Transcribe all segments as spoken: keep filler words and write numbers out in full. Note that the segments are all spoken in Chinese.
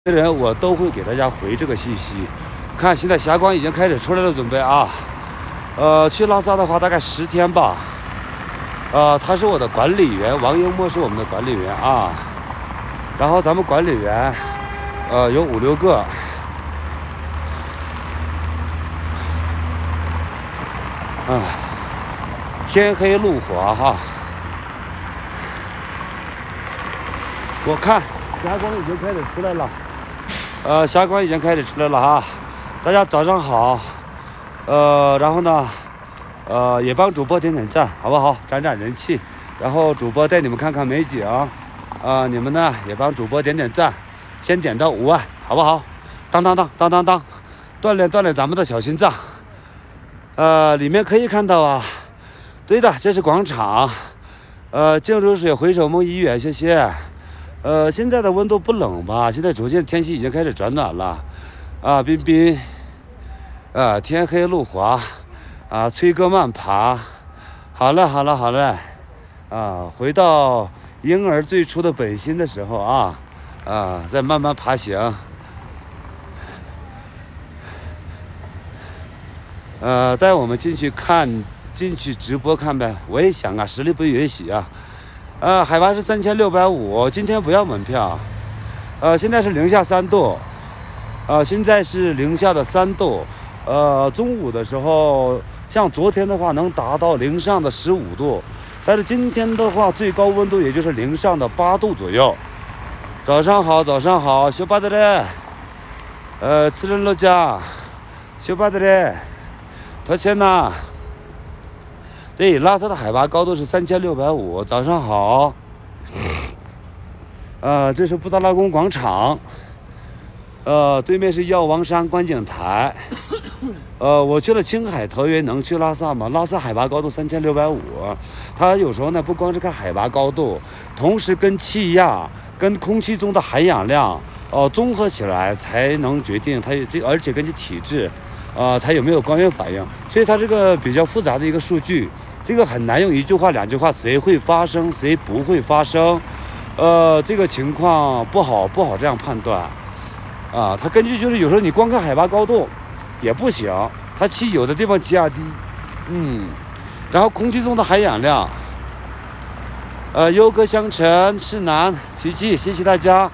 的人我都会给大家回这个信息。看，现在霞光已经开始出来了，准备啊，呃，去拉萨的话大概十天吧。呃，他是我的管理员，王英墨是我们的管理员啊。然后咱们管理员，呃，有五六个。啊，天黑路滑哈。我看霞光已经开始出来了。呃，霞光已经开始出来了哈，大家早上好，呃，然后呢，呃，也帮主播点点赞，好不好？涨涨人气，然后主播带你们看看美景，啊、呃，你们呢也帮主播点点赞，先点到五万，好不好？当当当当当当，锻炼锻炼咱们的小心脏。呃，里面可以看到啊，对的，这是广场，呃，净如水回首梦医院，谢谢。呃，现在的温度不冷吧？现在逐渐天气已经开始转暖了，啊，彬彬，啊，天黑路滑，啊，崔哥慢爬，好了好了好了，啊，回到婴儿最初的本心的时候啊，啊，再慢慢爬行，呃，带我们进去看，进去直播看呗。我也想啊，实力不允许啊。呃，海拔是三千六百五，今天不要门票。呃，现在是零下三度，呃，现在是零下的三度。呃，中午的时候，像昨天的话能达到零上的十五度，但是今天的话最高温度也就是零上的八度左右。早上好，早上好，小巴的嘞，呃，吃人老家，小巴的嘞，掏钱呐。对，拉萨的海拔高度是三千六百五。早上好，呃，这是布达拉宫广场，呃，对面是药王山观景台。呃，我去了青海桃源，能去拉萨吗？拉萨海拔高度三千六百五，它有时候呢不光是看海拔高度，同时跟气压、跟空气中的含氧量，呃，综合起来才能决定它这，而且根据体质。呃，它有没有光原反应？所以它这个比较复杂的一个数据，这个很难用一句话、两句话，谁会发生，谁不会发生，呃，这个情况不好不好这样判断，啊，它根据就是有时候你光看海拔高度也不行，它气有的地方气压低，嗯，然后空气中的含氧量，呃，忧歌相陈是南琪琪，谢谢大家。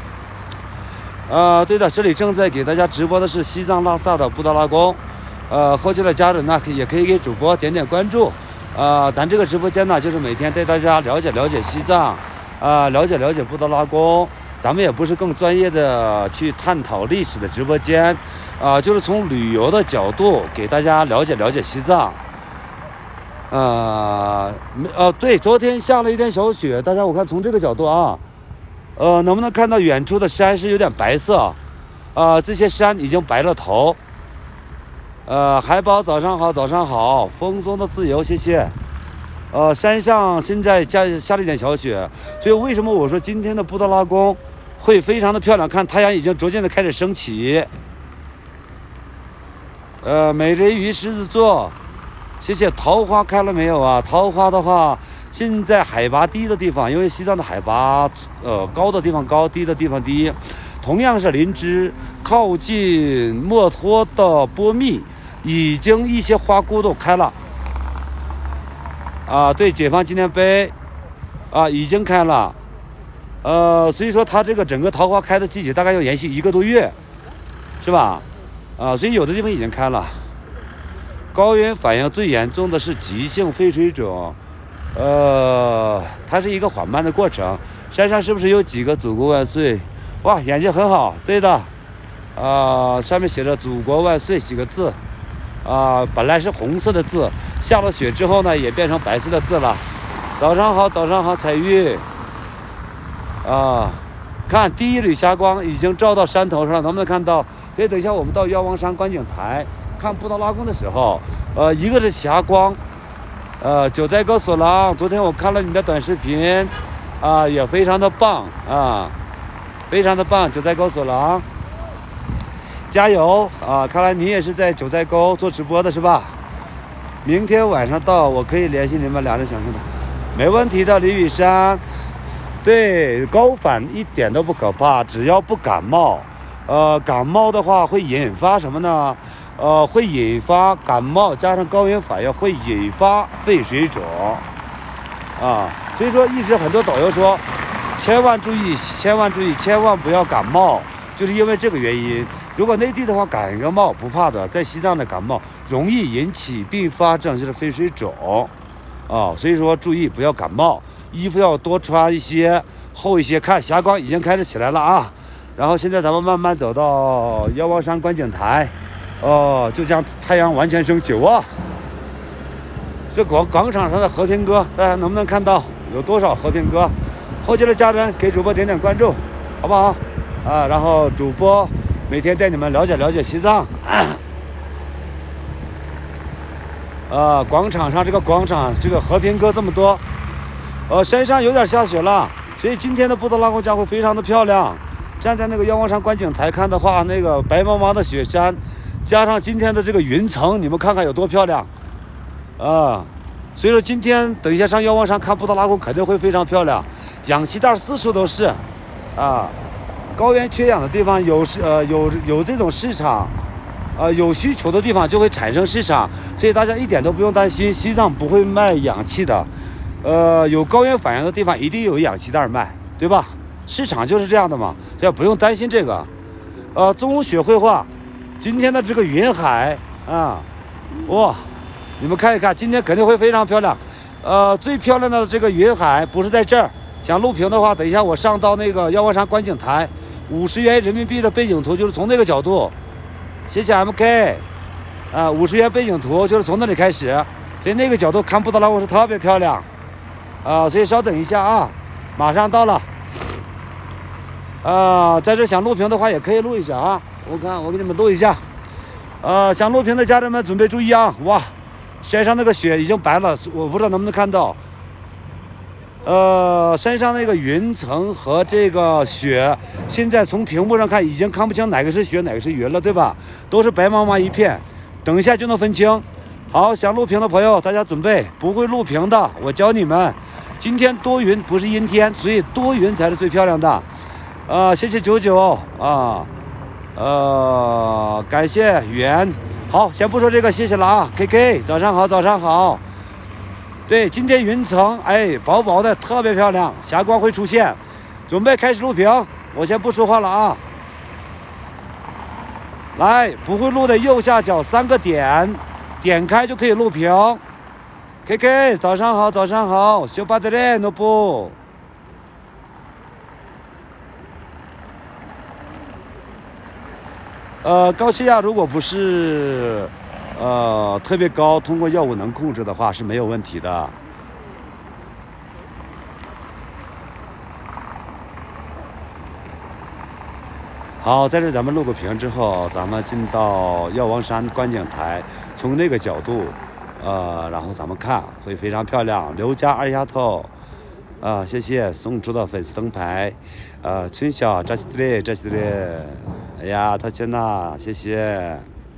呃，对的，这里正在给大家直播的是西藏拉萨的布达拉宫，呃，后期的家人呢，也可以给主播点点关注，呃，咱这个直播间呢，就是每天带大家了解了解西藏，啊、呃，了解了解布达拉宫，咱们也不是更专业的去探讨历史的直播间，啊、呃，就是从旅游的角度给大家了解了解西藏，呃，呃，对，昨天下了一点小雪，大家我看从这个角度啊。呃，能不能看到远处的山是有点白色？呃，这些山已经白了头。呃，海宝早上好，早上好，风中的自由，谢谢。呃，山上现在下下了一点小雪，所以为什么我说今天的布达拉宫会非常的漂亮？看太阳已经逐渐的开始升起。呃，美人鱼狮子座，谢谢。桃花开了没有啊？桃花的话。现在海拔低的地方，因为西藏的海拔，呃，高的地方高，低的地方低。同样是林芝，靠近墨脱的波密，已经一些花骨朵开了。啊，对，解放纪念碑，啊，已经开了。呃，所以说它这个整个桃花开的季节大概要延续一个多月，是吧？啊，所以有的地方已经开了。高原反应最严重的是急性肺水肿。呃，它是一个缓慢的过程。山上是不是有几个祖国万岁？哇，眼睛很好，对的。啊、呃，上面写着祖国万岁几个字。啊、呃，本来是红色的字，下了雪之后呢，也变成白色的字了。早上好，早上好，彩玉。啊、呃，看第一缕霞光已经照到山头上了，能不能看到？所以等一下我们到药王山观景台看布达拉宫的时候，呃，一个是霞光。呃，九寨沟索朗，昨天我看了你的短视频，啊、呃，也非常的棒啊，非常的棒，九寨沟索朗，加油啊！看来你也是在九寨沟做直播的是吧？明天晚上到，我可以联系你们俩人想象的，没问题的。李雨山， 对，高反一点都不可怕，只要不感冒。呃，感冒的话会引发什么呢？呃，会引发感冒加上高原反应，会引发肺水肿啊。所以说，一直很多导游说，千万注意，千万注意，千万不要感冒，就是因为这个原因。如果内地的话感个冒不怕的，在西藏的感冒容易引起并发症，就是肺水肿啊。所以说注意不要感冒，衣服要多穿一些，厚一些。看霞光已经开始起来了啊。然后现在咱们慢慢走到妖王山观景台，哦，就将太阳完全升起哇！这广广场上的和平鸽，大家能不能看到有多少和平鸽？后期的家人给主播点点关注，好不好？啊，然后主播每天带你们了解了解西藏。啊，广场上这个广场，这个和平鸽这么多，呃，山上有点下雪了，所以今天的布达拉宫将会非常的漂亮。站在那个妖王山观景台看的话，那个白茫茫的雪山，加上今天的这个云层，你们看看有多漂亮啊！所以说今天等一下上妖王山看布达拉宫肯定会非常漂亮，氧气袋四处都是啊。高原缺氧的地方有市呃有有这种市场，呃有需求的地方就会产生市场，所以大家一点都不用担心，西藏不会卖氧气的，呃有高原反应的地方一定有氧气袋卖，对吧？市场就是这样的嘛，所以不用担心这个。呃，中午雪绘画，今天的这个云海啊，哇，你们看一看，今天肯定会非常漂亮。呃，最漂亮的这个云海不是在这儿，想录屏的话，等一下我上到那个妖王山观景台，五十元人民币的背景图就是从那个角度。谢谢 M K， 啊，五十元背景图就是从那里开始，所以那个角度看布达拉宫是特别漂亮。啊，所以稍等一下啊，马上到了。啊、呃，在这想录屏的话也可以录一下啊，我看我给你们录一下。呃，想录屏的家人们准备注意啊！哇，山上那个雪已经白了，我不知道能不能看到。呃，山上那个云层和这个雪，现在从屏幕上看已经看不清哪个是雪，哪个是云了，对吧？都是白茫茫一片，等一下就能分清。好，想录屏的朋友，大家准备。不会录屏的，我教你们。今天多云不是阴天，所以多云才是最漂亮的。啊、呃，谢谢九九啊，呃，感谢远。好，先不说这个，谢谢了啊 ，K K， 早上好，早上好。对，今天云层哎薄薄的，特别漂亮，霞光会出现。准备开始录屏，我先不说话了啊。来，不会录的右下角三个点，点开就可以录屏。K K， 早上好，早上好，修巴德勒诺布。呃，高血压如果不是呃特别高，通过药物能控制的话是没有问题的。好，在这咱们录个屏之后，咱们进到药王山观景台，从那个角度，呃，然后咱们看会非常漂亮。刘家二丫头，啊、呃，谢谢送出的粉丝灯牌，呃，春晓扎西德勒扎西德勒。哎呀，他真的，谢谢。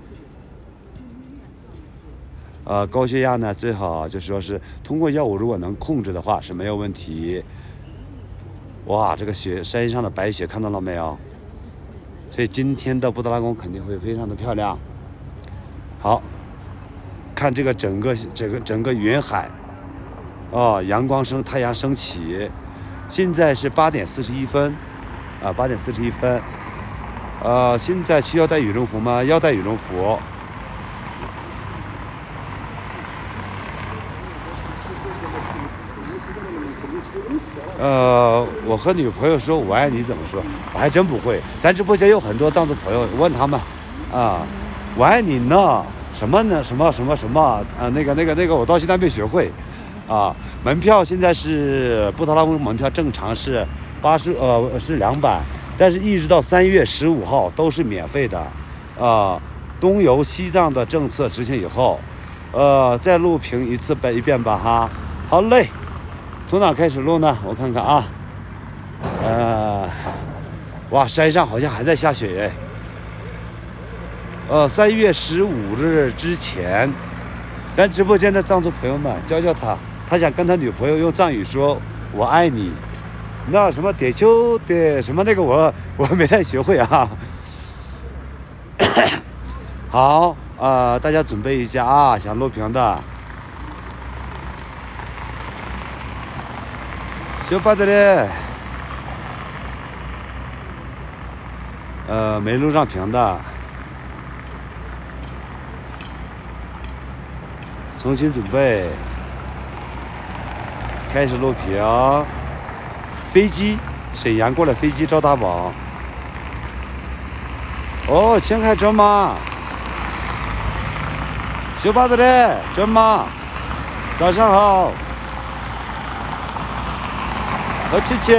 呃，高血压呢，最好就是说是通过药物，如果能控制的话是没有问题。哇，这个雪山上的白雪看到了没有？所以今天的布达拉宫肯定会非常的漂亮。好，看这个整个整个整个云海，哦，阳光升，太阳升起，现在是八点四十一分，啊，八点四十一分。呃，现在需要带羽绒服吗？要带羽绒服。呃，我和女朋友说我爱你怎么说？我还真不会。咱直播间有很多藏族朋友，问他们啊，我爱你呢，什么呢？什么什么什么？啊，那个那个那个，我到现在没学会。啊，门票现在是布达拉宫门票正常是八十呃是两百。但是，一直到三月十五号都是免费的，啊、呃，东游西藏的政策执行以后，呃，再录屏一次一遍吧哈。好嘞，从哪开始录呢？我看看啊，呃，哇，山上好像还在下雪耶。呃，三月十五日之前，咱直播间的藏族朋友们教教他，他想跟他女朋友用藏语说“我爱你”。 那什么点球的什么那个我我没太学会啊。好，呃，大家准备一下啊，想录屏的。小巴子嘞，呃，没录上屏的，重新准备，开始录屏。飞机，沈阳过来飞机招大宝。哦，青海卓玛，小巴子嘞，卓玛，早上好。何琪琪，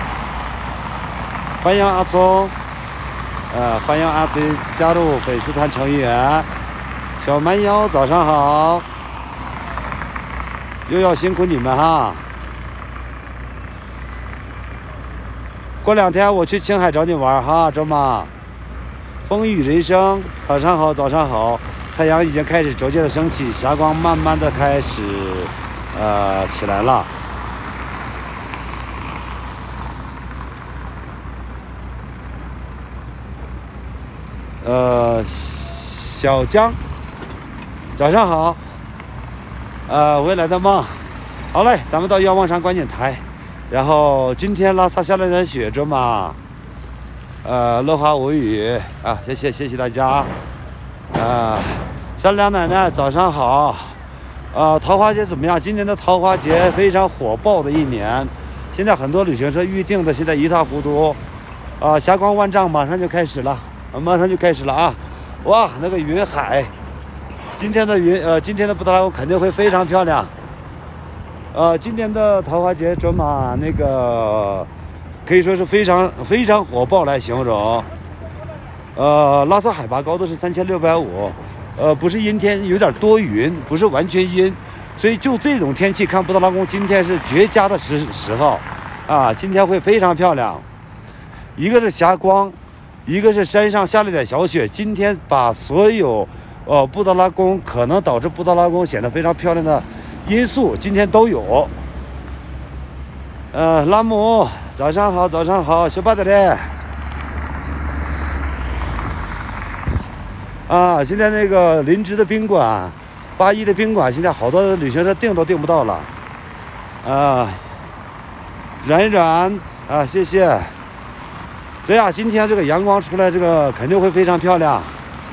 欢迎阿聪，呃，欢迎阿崔加入粉丝团成员。小蛮腰，早上好，又要辛苦你们哈。过两天我去青海找你玩哈，周妈。风雨人生，早上好，早上好，太阳已经开始逐渐的升起，霞光慢慢的开始，呃，起来了。呃，小江，早上好。呃，未来的梦，好嘞，咱们到瞭望山观景台。然后今天拉萨下了点雪，知吗？呃，落花无语啊，谢谢谢谢大家。啊，善良奶奶，早上好。呃，桃花节怎么样？今年的桃花节非常火爆的一年，现在很多旅行社预定的现在一塌糊涂。啊，霞光万丈，马上就开始了。马上就开始了啊！哇，那个云海，今天的云呃，今天的布达拉宫肯定会非常漂亮。呃，今年的桃花节卓玛那个可以说是非常非常火爆来形容。呃，拉萨海拔高度是三千六百五，呃，不是阴天，有点多云，不是完全阴，所以就这种天气看布达拉宫，今天是绝佳的时时候啊！今天会非常漂亮，一个是霞光。一个是山上下了点小雪，今天把所有，呃，布达拉宫可能导致布达拉宫显得非常漂亮的因素，今天都有。呃，拉姆，早上好，早上好，小巴子嘞。啊，现在那个林芝的宾馆，八一的宾馆，现在好多旅行社订都订不到了。啊，软软啊，谢谢。对呀、啊，今天这个阳光出来，这个肯定会非常漂亮。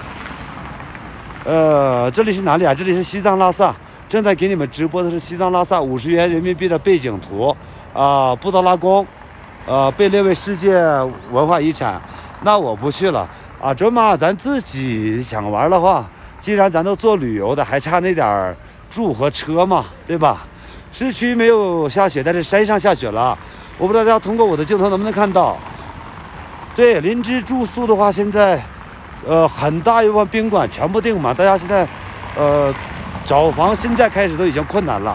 呃，这里是哪里啊？这里是西藏拉萨，正在给你们直播的是西藏拉萨五十元人民币的背景图啊、呃，布达拉宫，呃，被列为世界文化遗产。那我不去了啊，这嘛，咱自己想玩的话，既然咱都做旅游的，还差那点住和车嘛，对吧？市区没有下雪，但是山上下雪了。我不知道大家通过我的镜头能不能看到。对，林芝住宿的话，现在，呃，很大一部分宾馆全部订满，大家现在，呃，找房现在开始都已经困难了。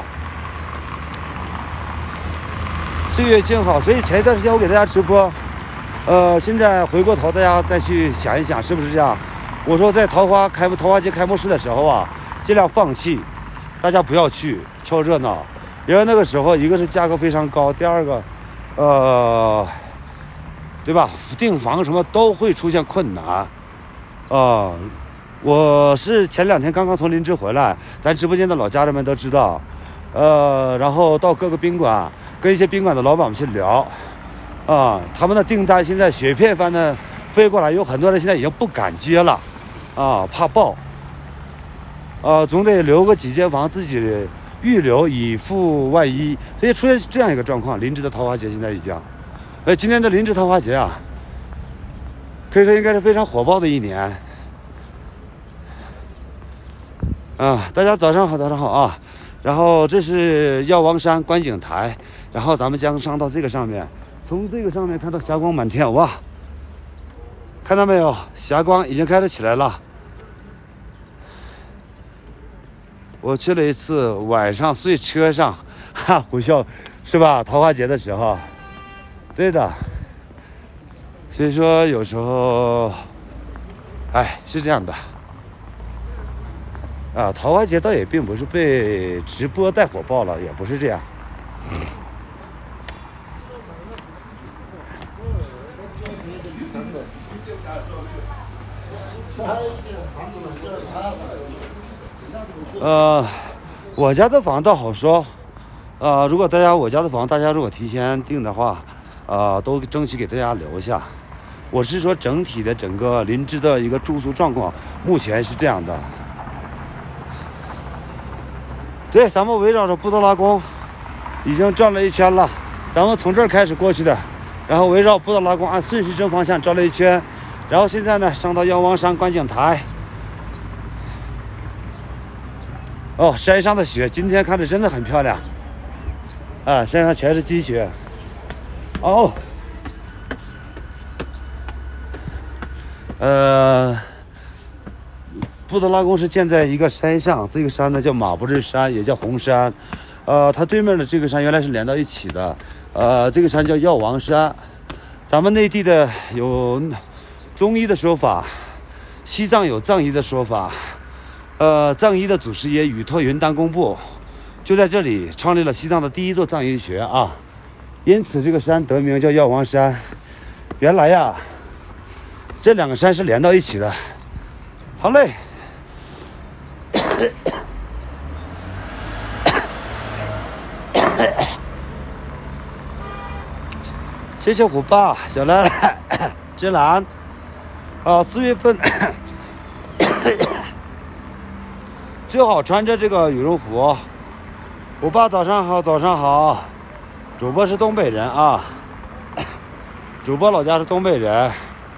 岁月静好，所以前一段时间我给大家直播，呃，现在回过头大家再去想一想，是不是这样？我说在桃花开幕桃花节开幕式的时候啊，尽量放弃，大家不要去凑热闹，因为那个时候一个是价格非常高，第二个，呃。对吧？订房什么都会出现困难，啊、呃，我是前两天刚刚从林芝回来，咱直播间的老家人们都知道，呃，然后到各个宾馆跟一些宾馆的老板们去聊，啊、呃，他们的订单现在雪片般的飞过来，有很多人现在已经不敢接了，啊、呃，怕爆，呃，总得留个几间房自己预留以付万一，所以出现这样一个状况，林芝的桃花节现在已经。呃，今天的林芝桃花节啊，可以说应该是非常火爆的一年。啊，大家早上好，早上好啊！然后这是药王山观景台，然后咱们将上到这个上面，从这个上面看到霞光满天，哇！看到没有？霞光已经开始起来了。我去了一次，晚上睡车上，哈，虎啸是吧？桃花节的时候。对的，所以说有时候，哎，是这样的，啊，桃花节倒也并不是被直播带火爆了，也不是这样。 呃，我家的房倒好说，呃，如果大家我家的房，大家如果提前订的话，呃，都争取给大家留下。我是说整体的整个林芝的一个住宿状况，目前是这样的。对，咱们围绕着布达拉宫已经转了一圈了，咱们从这儿开始过去的，然后围绕布达拉宫按顺时针方向转了一圈，然后现在呢上到药王山观景台。哦，山上的雪今天看着真的很漂亮，啊，山上全是积雪。哦，呃，布达拉宫是建在一个山上，这个山呢叫马布日山，也叫红山。呃，它对面的这个山原来是连到一起的，呃，这个山叫药王山。咱们内地的有中医的说法，西藏有藏医的说法。呃，藏医的祖师爷宇拓云丹公布就在这里创立了西藏的第一座藏医学啊，因此这个山得名叫药王山。原来呀，这两个山是连到一起的。好嘞。谢谢虎爸、小兰、芝兰。啊，四月份最好穿着这个羽绒服。虎爸早上好，早上好。主播是东北人啊，主播老家是东北人。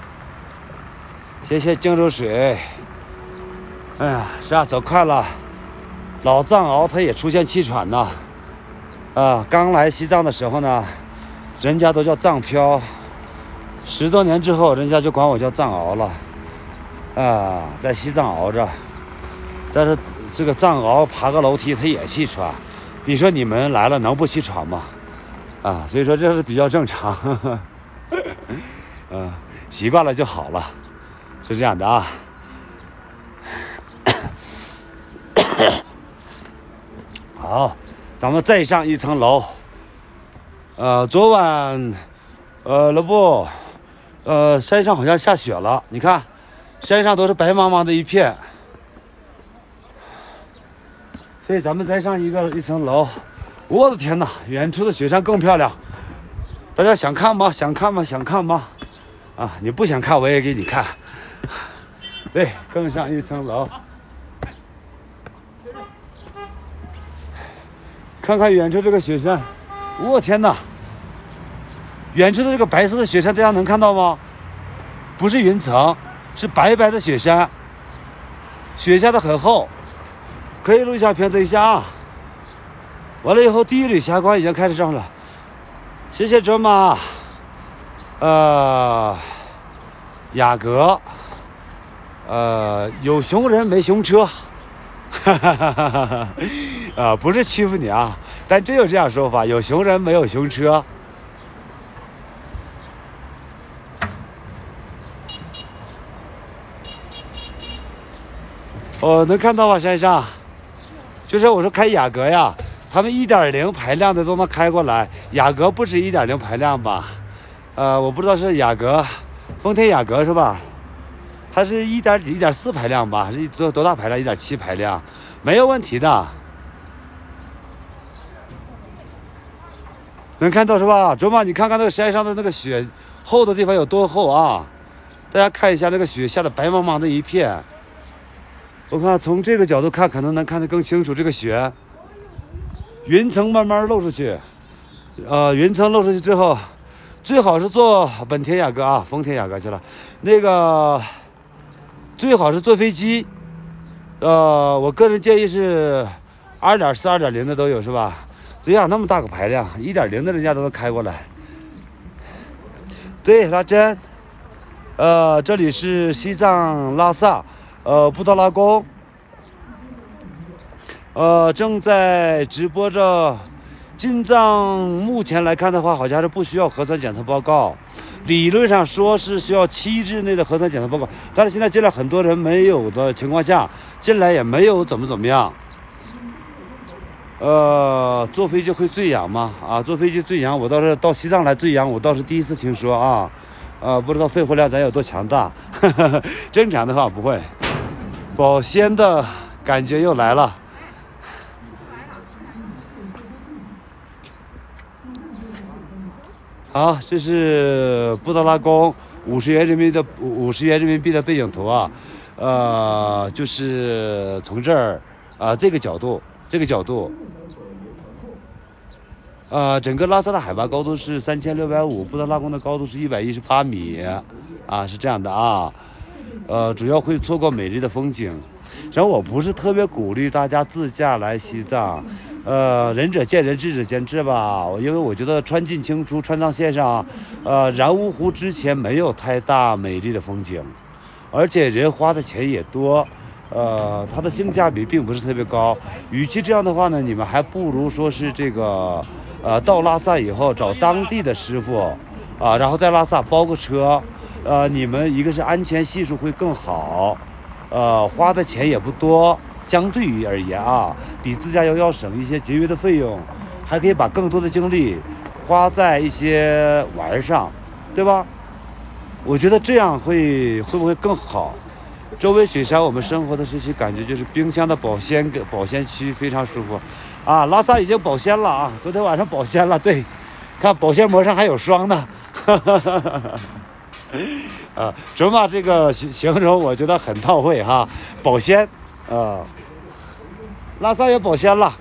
谢谢荆州水。哎呀，是啊，走快了。老藏獒他也出现气喘呐。啊，刚来西藏的时候呢，人家都叫藏漂。十多年之后，人家就管我叫藏獒了。啊，在西藏熬着，但是这个藏獒爬个楼梯他也气喘。你说你们来了能不气喘吗？啊，所以说这是比较正常。嗯、啊，习惯了就好了，是这样的啊。好，咱们再上一层楼。呃，昨晚，呃，老布，呃，山上好像下雪了，你看，山上都是白茫茫的一片。所以咱们再上一个一层楼。我的天哪，远处的雪山更漂亮。大家想看吗？想看吗？想看吗？啊，你不想看我也给你看。对，更上一层楼。看看远处这个雪山，我天哪！远处的这个白色的雪山，大家能看到吗？不是云层，是白白的雪山，雪下的很厚。可以录一下片，等一下啊。完了以后，第一缕霞光已经开始上了。谢谢卓玛。呃，雅阁。呃，有熊人没熊车。哈哈哈哈哈哈！啊，不是欺负你啊，但真有这样说法，有熊人没有熊车。哦，能看到吗？山上，就是我说开雅阁呀，他们一点零排量的都能开过来，雅阁不止一点零排量吧？呃，我不知道是雅阁，丰田雅阁是吧？它是一点几、一点四排量吧？是多多大排量？一点七排量，没有问题的。能看到是吧？卓玛，你看看那个山上的那个雪厚的地方有多厚啊？大家看一下那个雪下的白茫茫的一片。我看从这个角度看，可能能看得更清楚。这个雪，云层慢慢露出去，呃，云层露出去之后，最好是坐本田雅阁啊，丰田雅阁去了。那个最好是坐飞机，呃，我个人建议是二点四、二点零的都有，是吧？对呀，那么大个排量，一点零的人家都能开过来。对，拉真，呃，这里是西藏拉萨。呃，布达拉宫，呃，正在直播着。进藏目前来看的话，好像是不需要核酸检测报告，理论上说是需要七日内的核酸检测报告，但是现在进来很多人没有的情况下，进来也没有怎么怎么样。呃，坐飞机会醉氧吗？啊，坐飞机醉氧，我倒是到西藏来醉氧，我倒是第一次听说啊。 呃，不知道肺活量咱有多强大。正常的话不会。保鲜的感觉又来了。好，这是布达拉宫五十元人民币的五十元人民币的背景图啊，呃，就是从这儿啊、呃、这个角度，这个角度。呃，整个拉萨的海拔高度是三千六百五，布达拉宫的高度是一百一十八米，啊，是这样的啊，呃，主要会错过美丽的风景。然后我不是特别鼓励大家自驾来西藏，呃，仁者见仁，智者见智吧。因为我觉得川进清出，川藏线上，呃，然乌湖之前没有太大美丽的风景，而且人花的钱也多。呃，它的性价比并不是特别高。与其这样的话呢，你们还不如说是这个，呃，到拉萨以后找当地的师傅，啊，然后在拉萨包个车，呃，你们一个是安全系数会更好，呃，花的钱也不多，相对于而言啊，比自驾游要省一些节约的费用，还可以把更多的精力花在一些玩上，对吧？我觉得这样会会不会更好？周围雪山，我们生活的市区感觉就是冰箱的保鲜保鲜区，非常舒服，啊！拉萨已经保鲜了啊，昨天晚上保鲜了，对，看保鲜膜上还有霜呢，哈哈哈哈啊，准妈这个形容我觉得很到位哈，保鲜啊，拉萨也保鲜了。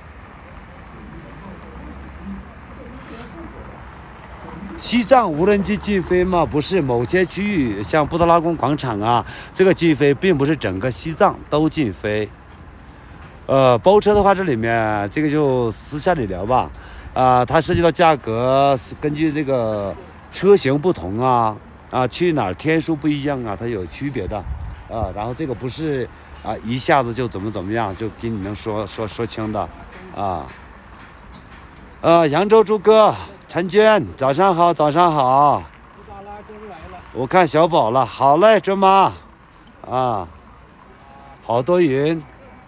西藏无人机禁飞吗？不是，某些区域像布达拉宫广场啊，这个禁飞并不是整个西藏都禁飞。呃，包车的话，这里面这个就私下里聊吧。啊、呃，它涉及到价格，根据这个车型不同啊，啊去哪儿天数不一样啊，它有区别的。啊，然后这个不是啊一下子就怎么怎么样就给你能说说说清的啊。呃，扬州朱哥。陈娟，早上好，早上好。我看小宝了，好嘞，准妈。啊，好多云。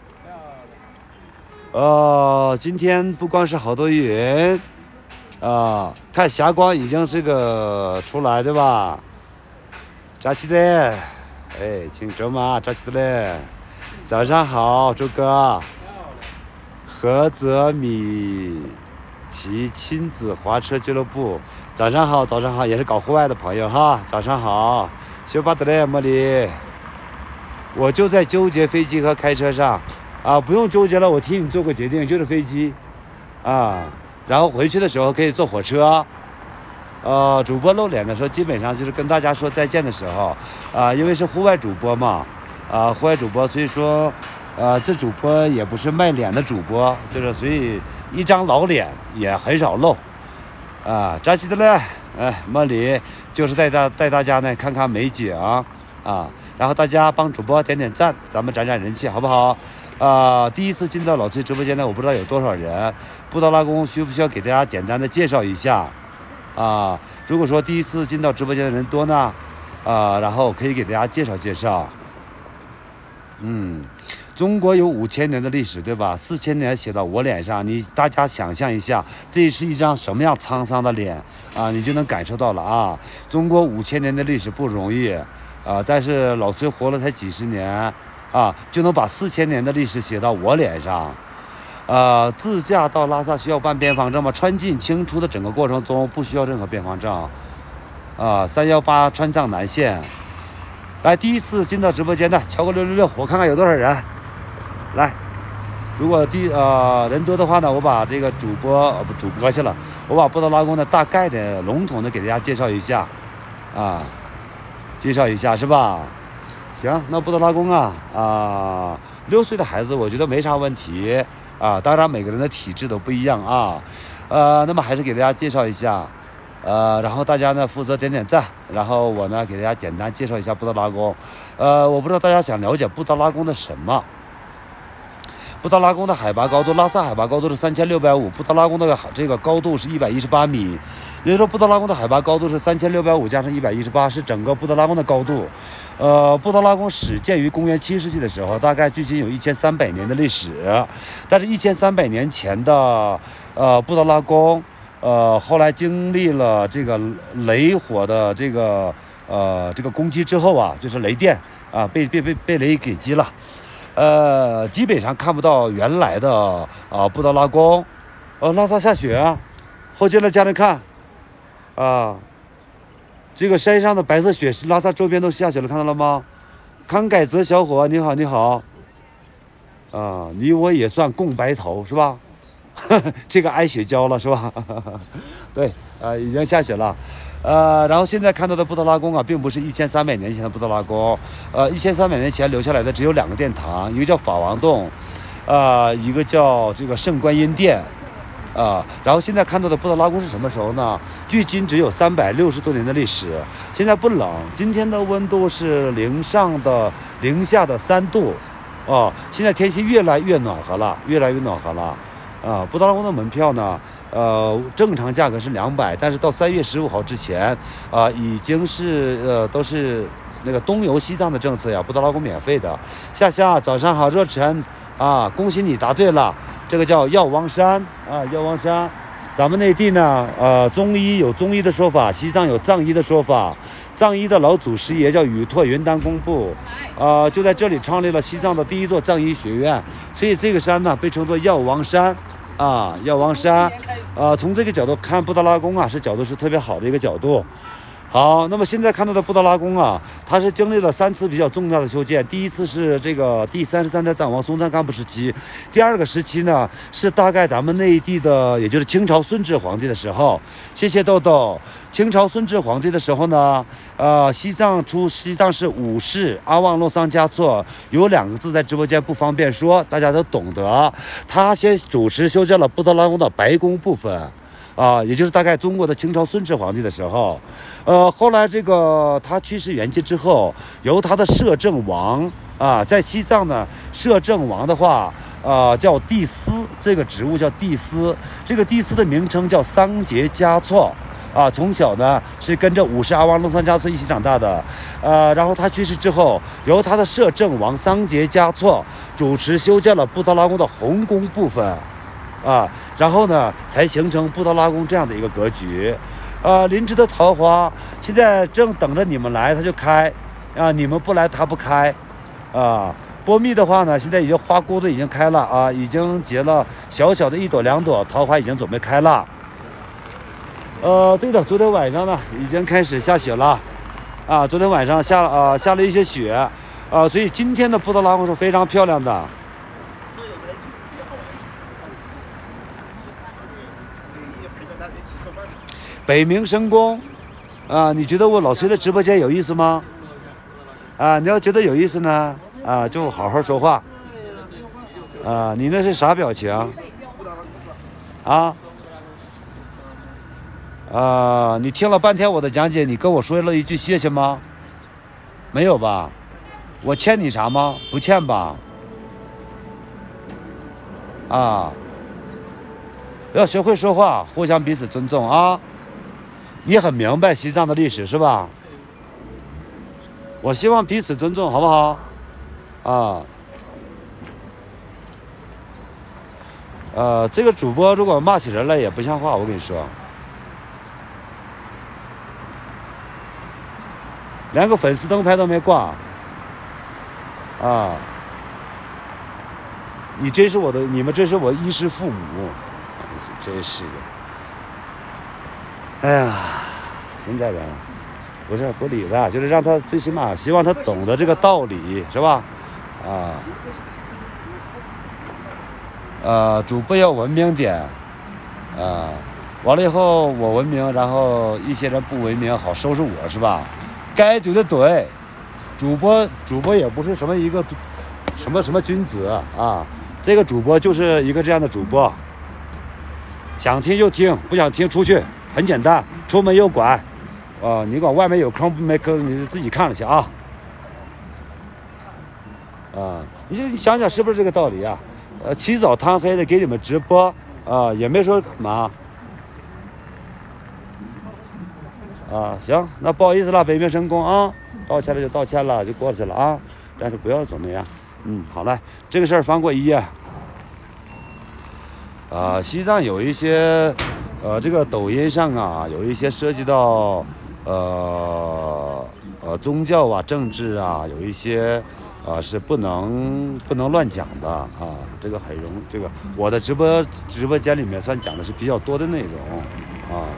呃，今天不光是好多云，啊，看霞光已经这个出来，对吧？扎起的，哎，请准妈扎起的嘞。早上好，周哥。菏泽米。骑亲子滑车俱乐部，早上好，早上好，也是搞户外的朋友哈，早上好，修巴德勒莫里，我就在纠结飞机和开车上，啊，不用纠结了，我替你做个决定，就是飞机，啊，然后回去的时候可以坐火车，呃，主播露脸的时候，基本上就是跟大家说再见的时候，啊，因为是户外主播嘛，啊，户外主播，所以说，呃，这主播也不是卖脸的主播，就是所以。一张老脸也很少露，啊，扎西的嘞，哎，莫里就是带大带大家呢看看美景啊，然后大家帮主播点点赞，咱们涨涨人气，好不好？啊，第一次进到老崔直播间呢，我不知道有多少人，布达拉宫需不需要给大家简单的介绍一下？啊，如果说第一次进到直播间的人多呢，啊，然后可以给大家介绍介绍，嗯。中国有五千年的历史，对吧？四千年写到我脸上，你大家想象一下，这是一张什么样沧桑的脸啊？你就能感受到了啊！中国五千年的历史不容易啊，但是老崔活了才几十年啊，就能把四千年的历史写到我脸上。呃，自驾到拉萨需要办边防证吗？川进清出的整个过程中不需要任何边防证啊。三幺八川藏南线，来，第一次进到直播间的敲个六六六，我看看有多少人。来，如果第呃人多的话呢，我把这个主播呃不主播去了，我把布达拉宫的大概的笼统的给大家介绍一下，啊，介绍一下是吧？行，那布达拉宫啊啊，六岁的孩子我觉得没啥问题啊，当然每个人的体质都不一样啊，呃，那么还是给大家介绍一下，呃，然后大家呢负责点点赞，然后我呢给大家简单介绍一下布达拉宫，呃，我不知道大家想了解布达拉宫的什么。布达拉宫的海拔高度，拉萨海拔高度是三千六百五，布达拉宫的这个高度是一百一十八米，也就是说布达拉宫的海拔高度是三千六百五加上一百一十八，是整个布达拉宫的高度。呃，布达拉宫始建于公元七世纪的时候，大概距今有一千三百年的历史，但是一千三百年前的呃布达拉宫。 呃，后来经历了这个雷火的这个呃这个攻击之后啊，就是雷电啊，被被被被雷给击了，呃，基本上看不到原来的啊布达拉宫。哦，拉萨下雪啊！后进来家人看啊，这个山上的白色雪，拉萨周边都下雪了，看到了吗？康改泽小伙，你好，你好。啊，你我也算共白头是吧？这个挨雪浇了是吧？对，呃，已经下雪了，呃，然后现在看到的布达拉宫啊，并不是一千三百年前的布达拉宫，呃，一千三百年前留下来的只有两个殿堂，一个叫法王洞，呃，一个叫这个圣观音殿，啊、呃，然后现在看到的布达拉宫是什么时候呢？距今只有三百六十多年的历史，现在不冷，今天的温度是零上的零下的三度，哦，现在天气越来越暖和了，越来越暖和了。啊，布达拉宫的门票呢，呃，正常价格是两百，但是到三月十五号之前，啊，已经是呃都是那个东游西藏的政策呀，布达拉宫免费的。夏夏，早上好，热晨啊，恭喜你答对了，这个叫药王山啊，药王山。咱们内地呢，呃，中医有中医的说法，西藏有藏医的说法。藏医的老祖师爷叫宇拓云丹公布，呃，就在这里创立了西藏的第一座藏医学院，所以这个山呢被称作药王山。啊，药王山，呃，从这个角度看，布达拉宫啊，是角度是特别好的一个角度。好，那么现在看到的布达拉宫啊，它是经历了三次比较重要的修建。第一次是这个第三十三代藏王松赞干布时期，第二个时期呢是大概咱们内地的，也就是清朝顺治皇帝的时候。谢谢豆豆。清朝顺治皇帝的时候呢，呃，西藏出西藏是五世阿旺洛桑嘉措，有两个字在直播间不方便说，大家都懂得。他先主持修建了布达拉宫的白宫部分。啊，也就是大概中国的清朝顺治皇帝的时候，呃，后来这个他去世圆寂之后，由他的摄政王啊，在西藏呢，摄政王的话，呃，叫帝司，这个职务叫帝司，这个帝司的名称叫桑杰嘉措。啊，从小呢是跟着五世阿旺洛桑嘉措一起长大的，呃，然后他去世之后，由他的摄政王桑杰嘉措主持修建了布达拉宫的红宫部分。啊，然后呢，才形成布达拉宫这样的一个格局。呃，林芝的桃花现在正等着你们来，它就开啊，你们不来它不开啊。波密的话呢，现在已经花骨朵已经开了啊，已经结了小小的一朵两朵桃花，已经准备开了。呃，对的，昨天晚上呢已经开始下雪了啊，昨天晚上下啊、呃、下了一些雪啊，所以今天的布达拉宫是非常漂亮的。北冥神宫，啊，你觉得我老崔的直播间有意思吗？啊，你要觉得有意思呢，啊，就好好说话。啊，你那是啥表情？啊？啊，你听了半天我的讲解，你跟我说了一句谢谢吗？没有吧？我欠你啥吗？不欠吧？啊，要学会说话，互相彼此尊重啊。你很明白西藏的历史是吧？我希望彼此尊重，好不好？啊，呃，这个主播如果骂起人来也不像话，我跟你说，连个粉丝灯牌都没挂，啊，你真是我的，你们真是我衣食父母，真是的。哎呀，现在人不是不理他，就是让他最起码希望他懂得这个道理，是吧？啊，呃，主播要文明点，啊，完了以后我文明，然后一些人不文明，好收拾我，是吧？该怼的怼，主播主播也不是什么一个什么什么君子啊，这个主播就是一个这样的主播，想听就听，不想听出去。很简单，出门右拐，啊、呃，你管外面有坑没坑，你自己看着去啊。啊、呃，你你想想是不是这个道理啊？呃，起早贪黑的给你们直播，啊、呃，也没说干嘛。啊，行，那不好意思了，北冥神宫啊，道歉了就道歉了，就过去了啊，但是不要怎么样。嗯，好嘞，这个事儿翻过一页。啊、呃，西藏有一些。 呃，这个抖音上啊，有一些涉及到呃呃宗教啊、政治啊，有一些呃是不能不能乱讲的啊。这个很容，这个我的直播直播间里面算讲的是比较多的内容啊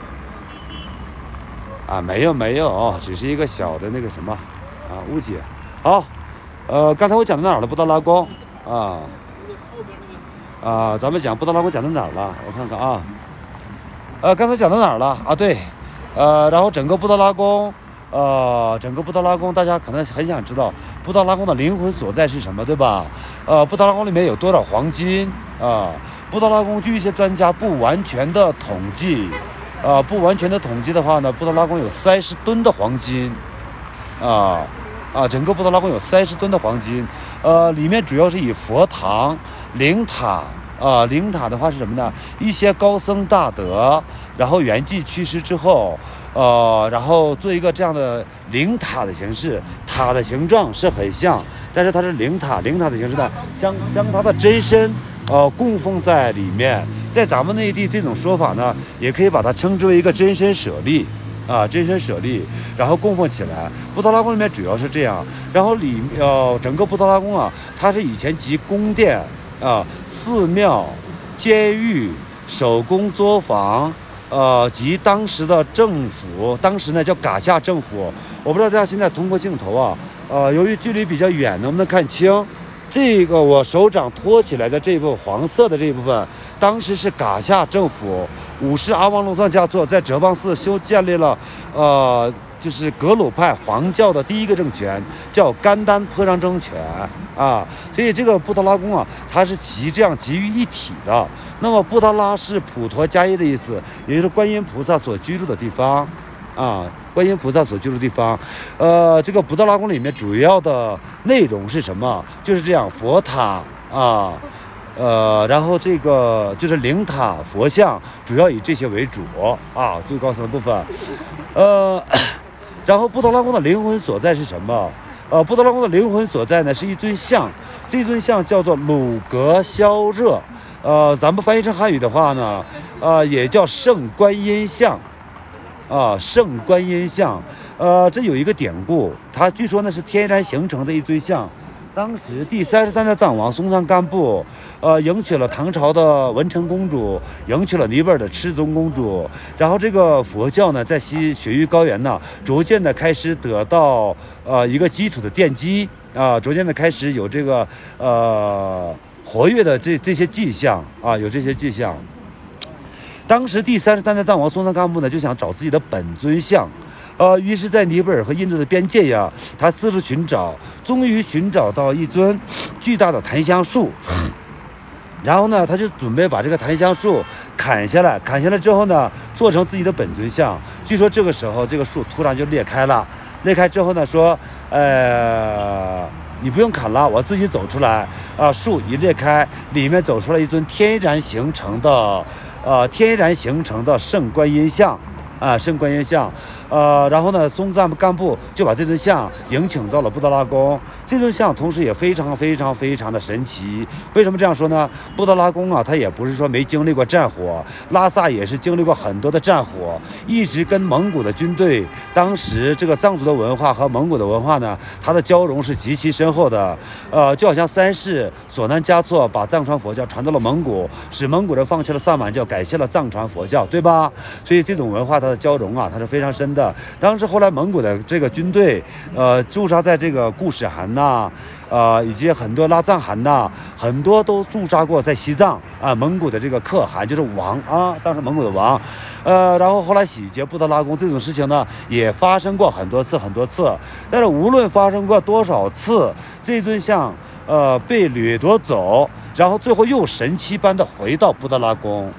啊，没有没有，只是一个小的那个什么啊误解。好，呃，刚才我讲到哪儿了？布达拉宫啊啊，咱们讲布达拉宫讲到哪儿了？我看看啊。呃，刚才讲到哪儿了啊？对，呃，然后整个布达拉宫，呃，整个布达拉宫，大家可能很想知道布达拉宫的灵魂所在是什么，对吧？呃，布达拉宫里面有多少黄金啊？布达拉宫据一些专家不完全的统计，呃，不完全的统计的话呢，布达拉宫有三十吨的黄金，啊啊，整个布达拉宫有三十吨的黄金，呃，里面主要是以佛堂、灵塔。啊，灵塔的话是什么呢？一些高僧大德，然后圆寂去世之后，呃，然后做一个这样的灵塔的形式，塔的形状是很像，但是它是灵塔，灵塔的形式呢，将将它的真身，呃，供奉在里面。在咱们内地这种说法呢，也可以把它称之为一个真身舍利。啊，真身舍利，然后供奉起来。布达拉宫里面主要是这样，然后里呃整个布达拉宫啊，它是以前集宫殿。啊，寺庙、监狱、手工作坊，呃，及当时的政府，当时呢叫噶夏政府。我不知道大家现在通过镜头啊，呃，由于距离比较远，能不能看清？这个我手掌托起来的这部黄色的这一部分，当时是噶夏政府五世阿旺隆桑嘉措在哲蚌寺修建立了，呃。就是格鲁派黄教的第一个政权，叫甘丹颇让政权啊，所以这个布达拉宫啊，它是集这样集于一体的。那么布达拉是普陀迦耶的意思，也就是观音菩萨所居住的地方啊，观音菩萨所居住的地方。呃，这个布达拉宫里面主要的内容是什么？就是这样，佛塔啊。呃，然后这个就是灵塔、佛像，主要以这些为主啊，最高层的部分，呃。然后布达拉宫的灵魂所在是什么？呃，布达拉宫的灵魂所在呢是一尊像，这尊像叫做鲁格肖热，呃，咱们翻译成汉语的话呢，呃，也叫圣观音像，啊，圣观音像，呃，这有一个典故，它据说呢是天然形成的一尊像。当时第三十三代藏王松赞干布，呃，迎娶了唐朝的文成公主，迎娶了尼泊尔的赤宗公主。然后这个佛教呢，在西雪域高原呢，逐渐的开始得到呃一个基础的奠基啊、呃，逐渐的开始有这个呃活跃的这这些迹象啊，有这些迹象。当时第三十三代藏王松赞干布呢，就想找自己的本尊像。呃，于是，在尼泊尔和印度的边界呀，他四处寻找，终于寻找到一尊巨大的檀香树。然后呢，他就准备把这个檀香树砍下来，砍下来之后呢，做成自己的本尊像。据说这个时候，这个树突然就裂开了，裂开之后呢，说，呃，你不用砍了，我自己走出来。啊，树一裂开，里面走出来一尊天然形成的，呃，天然形成的圣观音像。啊，圣观音像，呃，然后呢，松赞干布就把这尊像迎请到了布达拉宫。这尊像同时也非常非常非常的神奇。为什么这样说呢？布达拉宫啊，它也不是说没经历过战火，拉萨也是经历过很多的战火，一直跟蒙古的军队，当时这个藏族的文化和蒙古的文化呢，它的交融是极其深厚的。呃，就好像三世索南嘉措把藏传佛教传到了蒙古，使蒙古人放弃了萨满教，改信了藏传佛教，对吧？所以这种文化它的交融啊，它是非常深的。当时后来蒙古的这个军队，呃，驻扎在这个固始汗呐，呃，以及很多拉藏汗呐，很多都驻扎过在西藏啊。蒙古的这个可汗就是王啊，当时蒙古的王，呃，然后后来洗劫布达拉宫这种事情呢，也发生过很多次很多次。但是无论发生过多少次，这尊像呃被掠夺走，然后最后又神奇般的回到布达拉宫。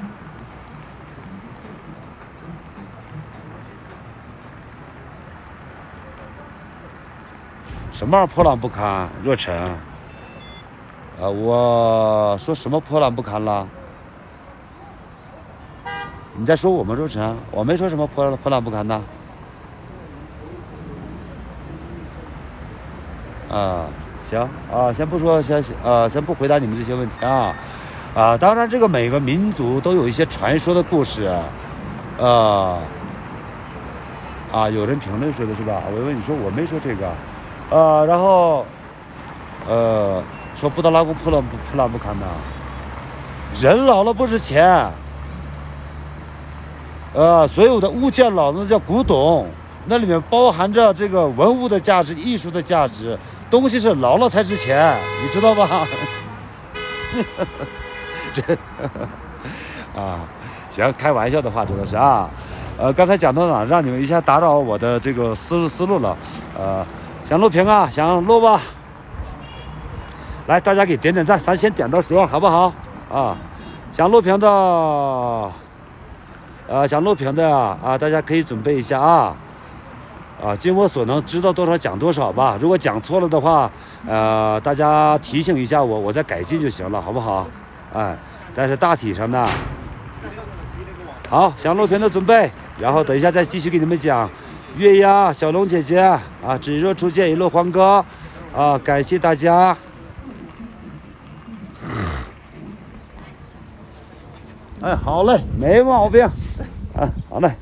什么样破烂不堪？若尘，呃，我说什么破烂不堪了？你在说我吗？若尘，我没说什么破破烂不堪的。啊，行啊，先不说，先呃，先不回答你们这些问题啊。啊，当然，这个每个民族都有一些传说的故事。 呃，啊，有人评论说的是吧？我问你说我没说这个，呃，然后，呃，说布达拉宫破烂不破烂不堪呐，人老了不值钱，呃，所有的物件老那叫古董，那里面包含着这个文物的价值、艺术的价值，东西是老了才值钱，你知道吧？这啊，行，开玩笑的话，这都是啊。呃，刚才讲到哪，让你们一下打扰我的这个思思路了。呃，想录屏啊，想录吧？来，大家给点点赞，咱先点到十，好不好？啊，想录屏的，呃，想录屏的啊，大家可以准备一下啊。啊，尽我所能，知道多少讲多少吧。如果讲错了的话，呃，大家提醒一下我，我再改进就行了，好不好？哎，但是大体上呢，好，想录屏的准备，然后等一下再继续给你们讲。月牙、小龙姐姐啊，只若初见一路欢歌啊，感谢大家。哎，好嘞，没毛病。啊，好嘞。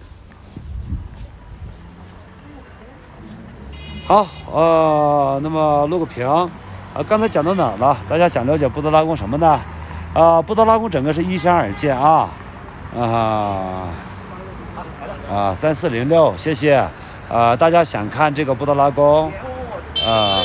好，呃，那么录个屏，啊，刚才讲到哪儿了？大家想了解布达拉宫什么呢？啊，布达拉宫整个是依山而建啊，啊啊，三四零六，谢谢。啊，大家想看这个布达拉宫，啊，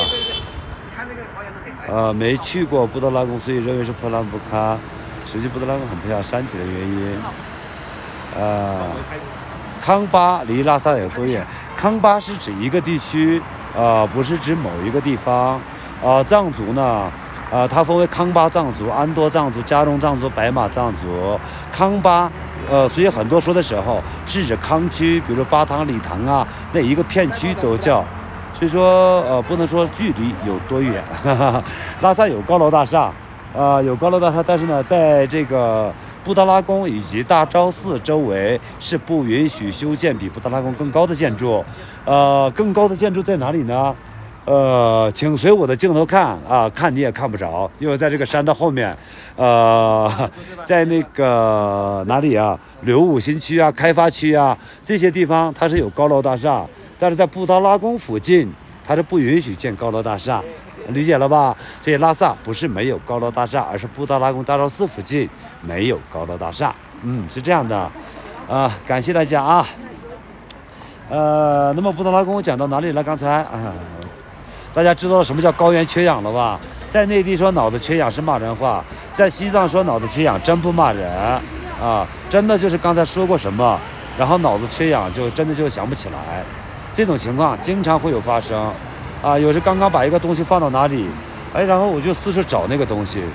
呃，没去过布达拉宫，所以认为是破烂不堪。实际布达拉宫很漂亮，山体的原因。呃，康巴离拉萨有多远？康巴是指一个地区。呃，不是指某一个地方，呃，藏族呢，呃，它分为康巴藏族、安多藏族、加绒藏族、白马藏族。康巴，呃，所以很多说的时候是指康区，比如说巴塘、理塘啊，那一个片区都叫。所以说，呃，不能说距离有多远。哈哈，拉萨有高楼大厦，呃，有高楼大厦，但是呢，在这个布达拉宫以及大昭寺周围是不允许修建比布达拉宫更高的建筑。呃，更高的建筑在哪里呢？呃，请随我的镜头看啊，看你也看不着，因为在这个山的后面，呃，在那个哪里啊，柳武新区啊、开发区啊这些地方，它是有高楼大厦，但是在布达拉宫附近，它是不允许建高楼大厦，理解了吧？所以拉萨不是没有高楼大厦，而是布达拉宫大昭寺附近没有高楼大厦。嗯，是这样的，啊，感谢大家啊。呃，那么布达拉宫讲到哪里了？刚才啊，大家知道什么叫高原缺氧了吧？在内地说脑子缺氧是骂人话，在西藏说脑子缺氧真不骂人啊，真的就是刚才说过什么，然后脑子缺氧就真的就想不起来，这种情况经常会有发生啊。有时刚刚把一个东西放到哪里，哎，然后我就四处找那个东西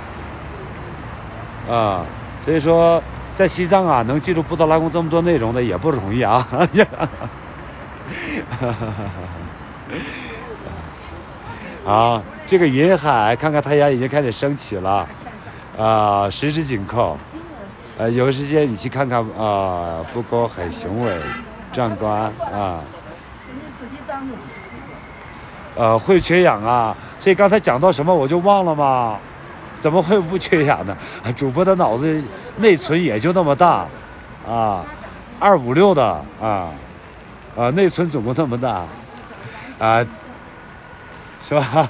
啊，所以说在西藏啊，能记住布达拉宫这么多内容的也不容易啊。啊，这个云海，看看太阳已经开始升起了，啊，十指紧扣，呃，有时间你去看看啊，不过很雄伟、壮观啊。呃，会缺氧啊，所以刚才讲到什么我就忘了吗？怎么会不缺氧呢？主播的脑子内存也就那么大，啊，二五六的啊。啊，内存总共那么大，啊，是吧？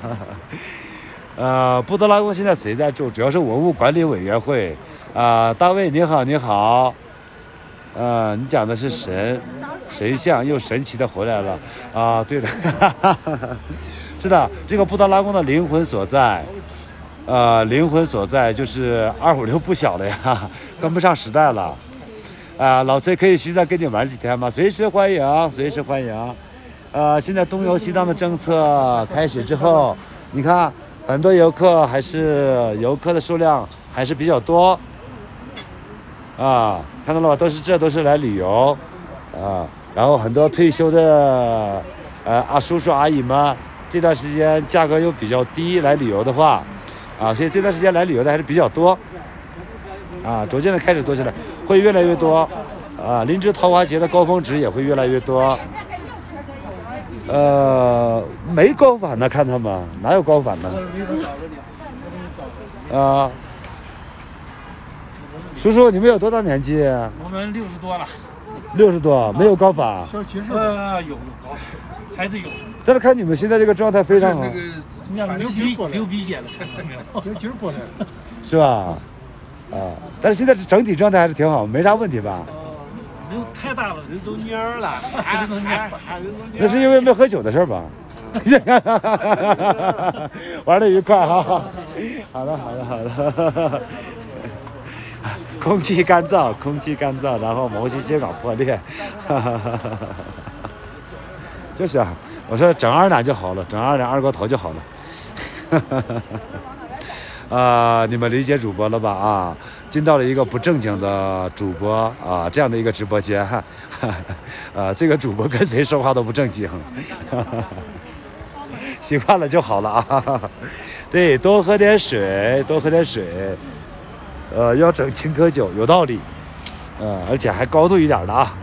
呃，布达拉宫现在谁在住？主要是文物管理委员会。啊，大卫你好，你好。呃，你讲的是神神像又神奇的回来了啊！对的，是的，这个布达拉宫的灵魂所在，呃，灵魂所在就是二五六不小了呀，跟不上时代了。啊，老崔可以续再跟你玩几天吗？随时欢迎，随时欢迎。呃，现在东游西藏的政策开始之后，你看很多游客还是游客的数量还是比较多。啊，看到了吧？都是这都是来旅游，啊，然后很多退休的呃啊叔叔阿姨们，这段时间价格又比较低，来旅游的话，啊，所以这段时间来旅游的还是比较多。啊，逐渐的开始多起来，会越来越多，啊，林芝桃花节的高峰值也会越来越多。呃，没高反呢，看他们哪有高反呢？啊，叔叔，你们有多大年纪？ 我们六十多了。 六十多，没有高反。 小七十。 呃，有有高反，还是有。 但是看你们现在这个状态非常好。 那个流鼻流鼻血了，看到没有？ 流筋过来了。 是吧？啊，但是现在整体状态还是挺好，没啥问题吧？ 人太大了，人都蔫儿了，人都蔫儿。 那是因为没喝酒的事儿吧？玩的愉快哈！好的，好的，好的。空气干燥，空气干燥，然后毛细血管破裂。就是啊，我说整二两就好了，整二两二锅头就好了。啊、呃，你们理解主播了吧？啊，进到了一个不正经的主播啊这样的一个直播间，哈，啊，这个主播跟谁说话都不正经，习惯了就好了啊。对，多喝点水，多喝点水，呃，要整青稞酒，有道理，呃，而且还高度一点的啊。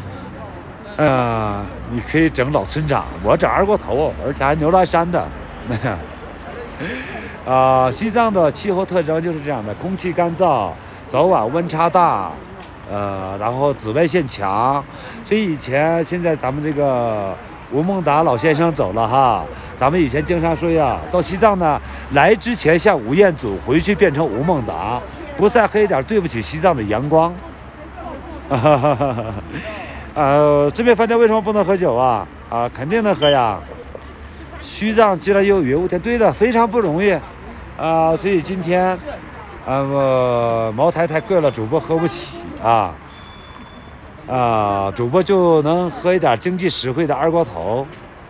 呃，你可以整老村长，我整二锅头，而且还牛栏山的，那样。啊、呃，西藏的气候特征就是这样的，空气干燥，早晚温差大，呃，然后紫外线强，所以以前现在咱们这个吴孟达老先生走了哈，咱们以前经常说呀，到西藏呢，来之前像吴彦祖，回去变成吴孟达，不晒黑点对不起西藏的阳光。呃，这边饭店为什么不能喝酒啊？啊，肯定能喝呀。西藏居然有雨雾天，对的，非常不容易，啊、呃，所以今天，呃，茅台太贵了，主播喝不起啊，啊、呃，主播就能喝一点经济实惠的二锅头。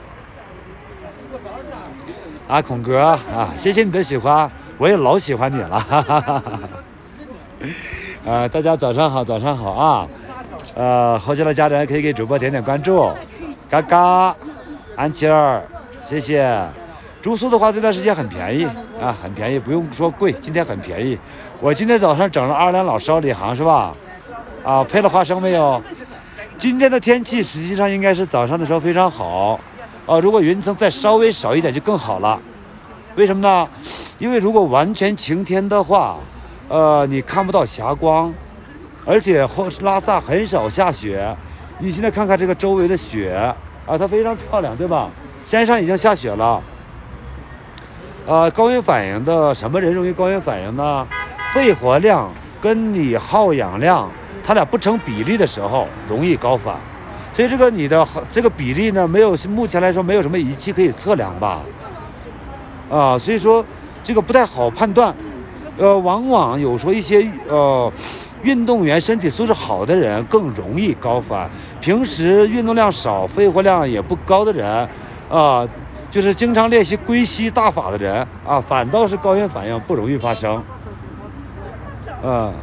啊，孔哥啊，谢谢你的喜欢，我也老喜欢你了，哈哈哈哈。呃，大家早上好，早上好啊，呃，后期的家人可以给主播点点关注，嘎嘎，安琪儿。谢谢。住宿的话，这段时间很便宜啊，很便宜，不用说贵，今天很便宜。我今天早上整了二两老烧里行是吧？啊，配了花生没有？今天的天气实际上应该是早上的时候非常好，啊，如果云层再稍微少一点就更好了。为什么呢？因为如果完全晴天的话，呃，你看不到霞光，而且后拉萨很少下雪。你现在看看这个周围的雪啊，它非常漂亮，对吧？山上已经下雪了，呃，高原反应的什么人容易高原反应呢？肺活量跟你耗氧量，它俩不成比例的时候容易高反。所以这个你的这个比例呢，没有目前来说没有什么仪器可以测量吧？啊、呃，所以说这个不太好判断。呃，往往有说一些呃运动员身体素质好的人更容易高反，平时运动量少、肺活量也不高的人。啊，就是经常练习归西大法的人啊，反倒是高原反应不容易发生。嗯，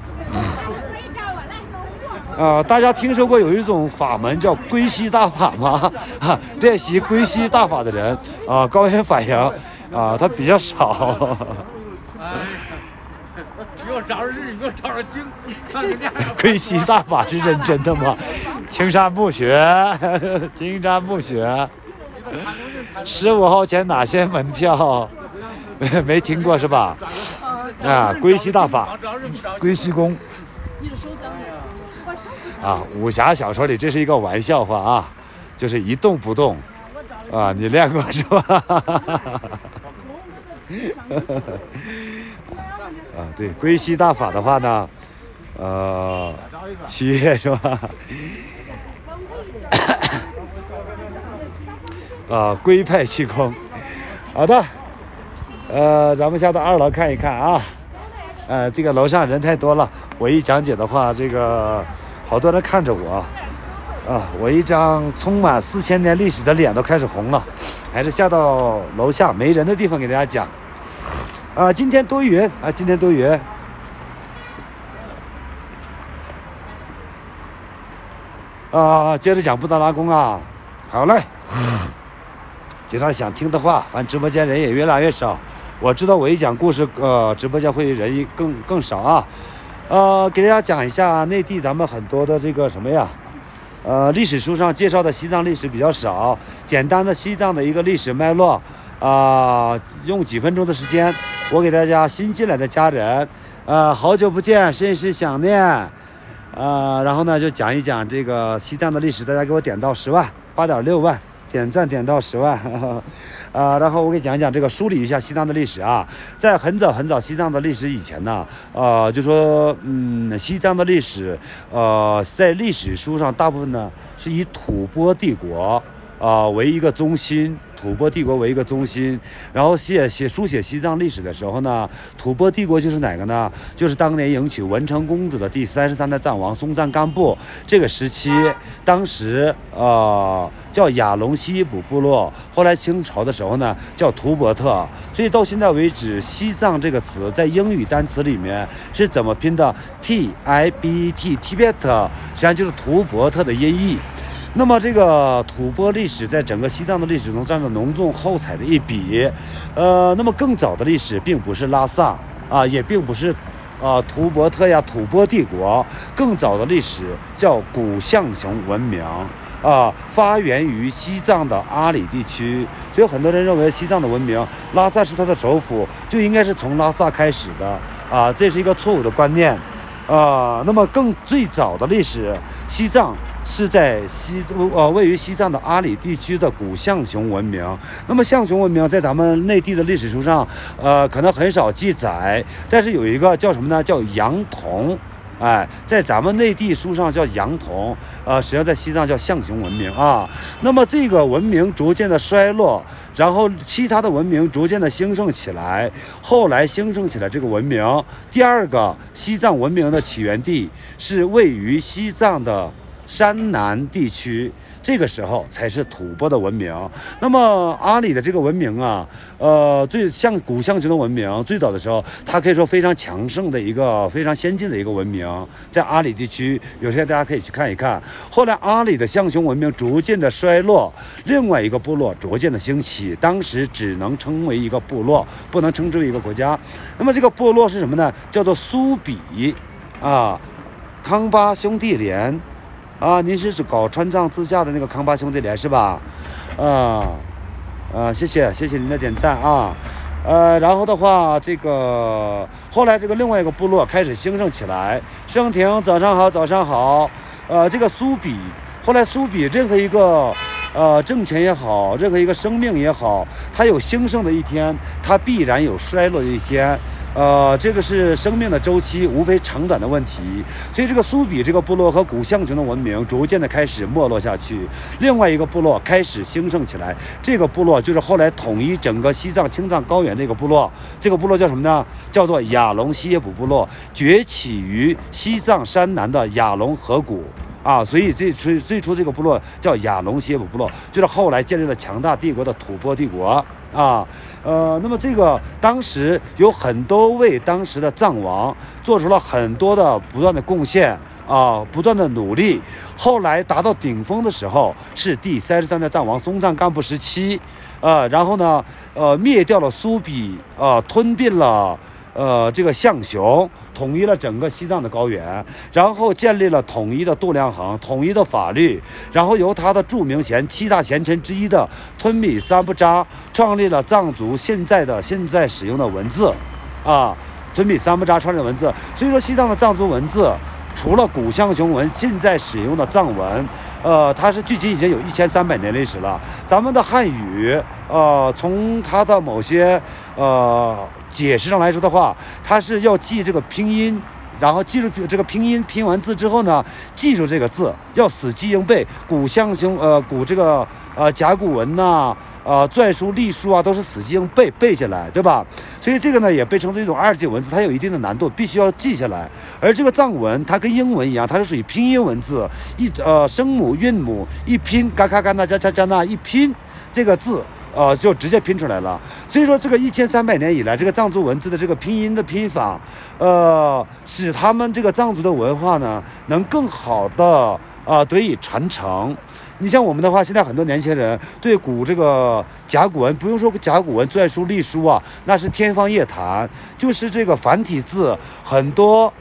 啊，大家听说过有一种法门叫归西大法吗？啊，练习归西大法的人啊，高原反应啊，他比较少。 给我找着日，给我找着经， 归西大法是认真的吗？青山不学，青山不学。十五号前哪些门票没没听过是吧？啊，归西大法，归西功。啊，武侠小说里这是一个玩笑话啊，就是一动不动。啊，你练过是吧？啊，对，归西大法的话呢，呃，七月是吧？啊，龟派气功，好的，呃，咱们下到二楼看一看啊，呃，这个楼上人太多了，我一讲解的话，这个好多人看着我，啊，我一张充满四千年历史的脸都开始红了，还是下到楼下没人的地方给大家讲，啊，今天多云啊，今天多云，啊，接着讲布达拉宫啊，好嘞。经常想听的话，反正直播间人也越来越少。我知道我一讲故事，呃，直播间会人更更少啊。呃，给大家讲一下内地咱们很多的这个什么呀，呃，历史书上介绍的西藏历史比较少，简单的西藏的一个历史脉络啊、呃，用几分钟的时间，我给大家新进来的家人，呃，好久不见，甚是想念。 呃，然后呢就讲一讲这个西藏的历史，大家给我点到十万，八点六万。点赞点到十万，呵呵呃，然后我给讲一讲这个梳理一下西藏的历史啊，在很早很早西藏的历史以前呢，呃，就说嗯，西藏的历史，呃，在历史书上大部分呢是以吐蕃帝国啊、呃、为一个中心。吐蕃帝国为一个中心，然后写写书写西藏历史的时候呢，吐蕃帝国就是哪个呢？就是当年迎娶文成公主的第三十三代藏王松赞干布这个时期，当时呃叫雅隆西卜部落，后来清朝的时候呢叫图伯特，所以到现在为止，西藏这个词在英语单词里面是怎么拼的 ？T I B E T Tibet， 实际上就是图伯特的音译。那么这个吐蕃历史在整个西藏的历史中占了浓重厚彩的一笔，呃，那么更早的历史并不是拉萨啊，也并不是啊图伯特呀吐蕃帝国，更早的历史叫古象雄文明啊，发源于西藏的阿里地区，所以很多人认为西藏的文明，拉萨是它的首府，就应该是从拉萨开始的啊，这是一个错误的观念啊。那么更最早的历史，西藏是在西呃位于西藏的阿里地区的古象雄文明。那么象雄文明在咱们内地的历史书上，呃，可能很少记载，但是有一个叫什么呢？叫羊童。哎，在咱们内地书上叫羊童，呃，实际上在西藏叫象雄文明啊。那么这个文明逐渐的衰落，然后其他的文明逐渐的兴盛起来，后来兴盛起来这个文明，第二个西藏文明的起源地是位于西藏的山南地区。这个时候才是吐蕃的文明。那么阿里的这个文明啊，呃，最像古象雄的文明，最早的时候，它可以说非常强盛的一个非常先进的一个文明，在阿里地区，有些大家可以去看一看。后来阿里的象雄文明逐渐的衰落，另外一个部落逐渐的兴起，当时只能称为一个部落，不能称之为一个国家。那么这个部落是什么呢？叫做苏比啊，康巴兄弟连。啊，您是搞川藏自驾的那个康巴兄弟连是吧？啊，啊，谢谢谢谢您的点赞啊，呃，然后的话，这个后来这个另外一个部落开始兴盛起来。盛婷，早上好，早上好。呃，这个苏比，后来苏比任何一个呃政权也好，任何一个生命也好，它有兴盛的一天，它必然有衰落的一天。呃，这个是生命的周期，无非长短的问题。所以这个苏比这个部落和古象雄的文明逐渐的开始没落下去，另外一个部落开始兴盛起来。这个部落就是后来统一整个西藏青藏高原的一个部落。这个部落叫什么呢？叫做雅隆西耶卜部落，崛起于西藏山南的雅隆河谷。啊，所以最最最初这个部落叫雅隆西耶卜部落，就是后来建立了强大帝国的吐蕃帝国啊。呃，那么这个当时有很多位当时的藏王做出了很多的不断的贡献啊，不断的努力。后来达到顶峰的时候是第三十三代藏王松赞干布时期，呃，然后呢，呃，灭掉了苏比，呃，吞并了。呃，这个象雄，统一了整个西藏的高原，然后建立了统一的度量衡、统一的法律，然后由他的著名贤七大贤臣之一的吞米三不扎创立了藏族现在的现在使用的文字，啊，吞米三不扎创立的文字。所以说，西藏的藏族文字除了古象雄文，现在使用的藏文，呃，它是距今已经有一千三百年历史了。咱们的汉语，呃，从它的某些呃。解释上来说的话，它是要记这个拼音，然后记住这个拼音，拼完字之后呢，记住这个字，要死记硬背。古象雄呃古这个呃甲骨文呐、呃篆书、隶书啊，都是死记硬背背下来，对吧？所以这个呢也被称作一种二级文字，它有一定的难度，必须要记下来。而这个藏文，它跟英文一样，它是属于拼音文字，一呃声母韵母一拼，嘎嘎嘎那加加加那一拼，这个字。呃，就直接拼出来了。所以说，这个一千三百年以来，这个藏族文字的这个拼音的拼法，呃，使他们这个藏族的文化呢，能更好的啊、呃、得以传承。你像我们的话，现在很多年轻人对古这个甲骨文，不用说甲骨文、篆书、隶书啊，那是天方夜谭。就是这个繁体字，很多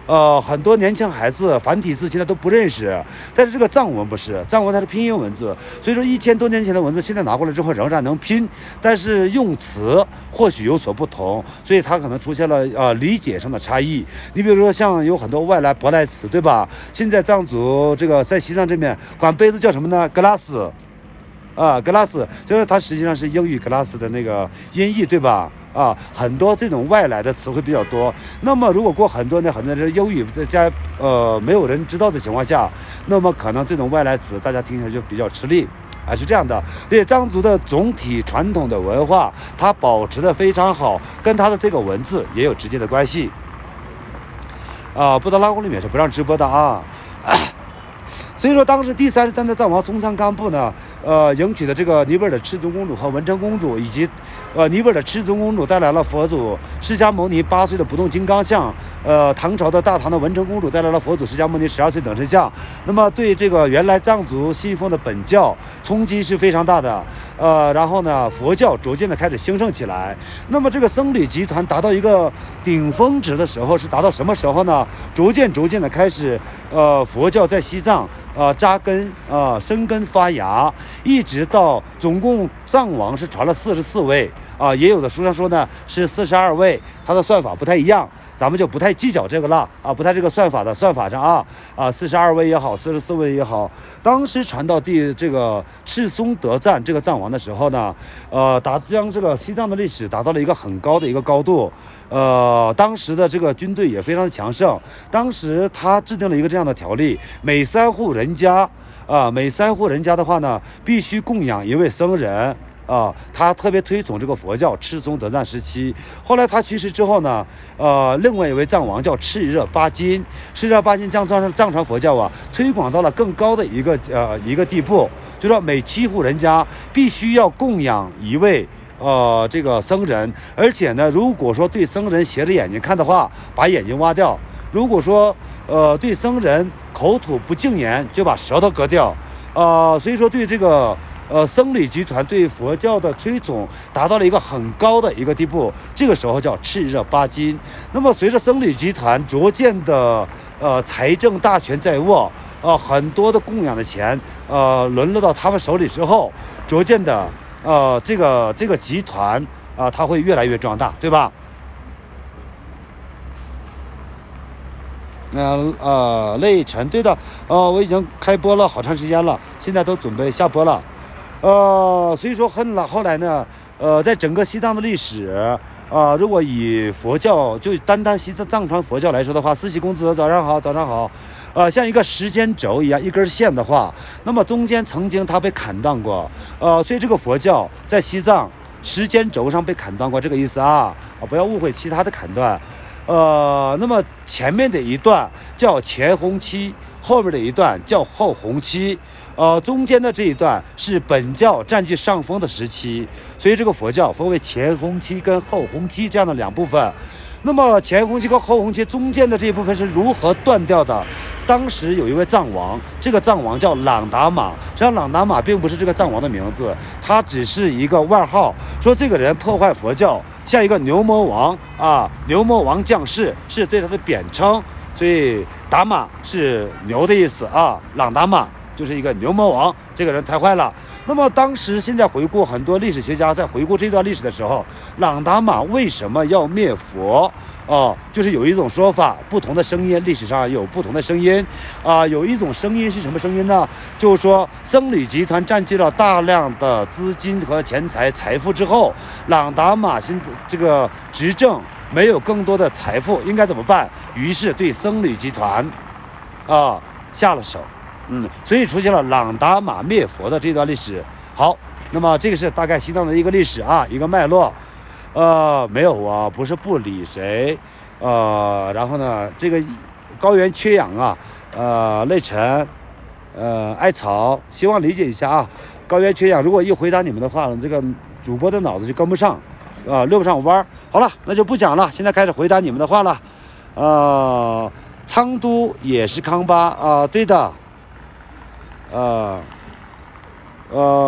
呃，很多年轻孩子繁体字现在都不认识，但是这个藏文不是，藏文它是拼音文字，所以说一千多年前的文字现在拿过来之后仍然能拼，但是用词或许有所不同，所以它可能出现了呃理解上的差异。你比如说像有很多外来舶来词，对吧？现在藏族这个在西藏这边管杯子叫什么呢？glass。啊 ，glass 就是它实际上是英语 glass 的那个音译，对吧？啊，很多这种外来的词汇比较多。那么如果过很多年，很多人英语在家呃没有人知道的情况下，那么可能这种外来词大家听起来就比较吃力。啊，是这样的，所以藏族的总体传统的文化，它保持的非常好，跟它的这个文字也有直接的关系。啊，布达拉宫里面是不让直播的啊。所以说，当时第三十三代藏王松赞干布呢，呃，迎娶的这个尼泊尔的赤宗公主和文成公主，以及，呃，尼泊尔的赤宗公主带来了佛祖释迦牟尼八岁的不动金刚像，呃，唐朝的大唐的文成公主带来了佛祖释迦牟尼十二岁等身像。那么，对这个原来藏族信奉的本教冲击是非常大的，呃，然后呢，佛教逐渐的开始兴盛起来。那么，这个僧侣集团达到一个顶峰值的时候是达到什么时候呢？逐渐逐渐的开始，呃，佛教在西藏。呃，扎根啊、呃，生根发芽，一直到总共藏王是传了四十四位啊、呃，也有的书上说呢是四十二位，它的算法不太一样，咱们就不太计较这个了啊，不太这个算法的算法上啊啊，四十二位也好，四十四位也好，当时传到第这个赤松德赞这个藏王的时候呢，呃，达将这个西藏的历史达到了一个很高的一个高度。呃，当时的这个军队也非常的强盛。当时他制定了一个这样的条例：每三户人家啊、呃，每三户人家的话呢，必须供养一位僧人啊、呃。他特别推崇这个佛教赤松德赞时期。后来他去世之后呢，呃，另外一位藏王叫赤热巴金，赤热巴金将藏藏传佛教啊推广到了更高的一个呃一个地步，就说每七户人家必须要供养一位。呃，这个僧人，而且呢，如果说对僧人斜着眼睛看的话，把眼睛挖掉；如果说呃对僧人口吐不净言，就把舌头割掉。呃，所以说对这个呃僧侣集团对佛教的推崇达到了一个很高的一个地步，这个时候叫炽热巴金。那么随着僧侣集团逐渐的呃财政大权在握，呃很多的供养的钱呃沦落到他们手里之后，逐渐的。呃，这个这个集团啊、呃，它会越来越壮大，对吧？呃呃，累沉，对的，呃，我已经开播了好长时间了，现在都准备下播了，呃，所以说很了，后来呢，呃，在整个西藏的历史啊、呃，如果以佛教就单单西藏藏传佛教来说的话，四喜公子早上好，早上好。呃，像一个时间轴一样，一根线的话，那么中间曾经它被砍断过，呃，所以这个佛教在西藏时间轴上被砍断过，这个意思啊，啊，不要误会其他的砍断，呃，那么前面的一段叫前红期，后面的一段叫后红期，呃，中间的这一段是本教占据上风的时期，所以这个佛教分为前红期跟后红期这样的两部分。那么前红期和后红期中间的这一部分是如何断掉的？当时有一位藏王，这个藏王叫朗达玛，实际上朗达玛并不是这个藏王的名字，他只是一个外号，说这个人破坏佛教，像一个牛魔王啊，牛魔王将士是对他的贬称，所以达玛是牛的意思啊，朗达玛就是一个牛魔王，这个人太坏了。那么当时现在回顾，很多历史学家在回顾这段历史的时候，朗达玛为什么要灭佛？哦，就是有一种说法，不同的声音，历史上有不同的声音啊、呃。有一种声音是什么声音呢？就是说，僧侣集团占据了大量的资金和钱财财富之后，朗达玛现这个执政没有更多的财富，应该怎么办？于是对僧侣集团啊、呃、下了手。嗯，所以出现了朗达玛灭佛的这段历史。好，那么这个是大概西藏的一个历史啊，一个脉络。呃，没有啊，不是不理谁，呃，然后呢，这个高原缺氧啊，呃，累沉，呃，艾草，希望理解一下啊。高原缺氧，如果一回答你们的话，这个主播的脑子就跟不上，啊、呃，溜不上弯。好了，那就不讲了，现在开始回答你们的话了。呃，昌都也是康巴啊、呃，对的，呃。